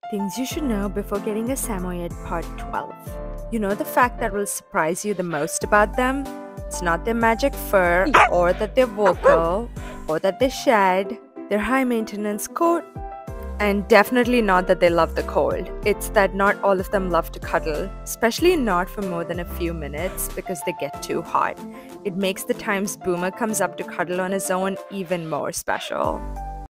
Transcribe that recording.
Things you should know before getting a Samoyed Part 12. You know the fact that will surprise you the most about them? It's not their magic fur, or that they're vocal, or that they shed their high maintenance coat, and definitely not that they love the cold. It's that not all of them love to cuddle, especially not for more than a few minutes because they get too hot. It makes the times Boomer comes up to cuddle on his own even more special.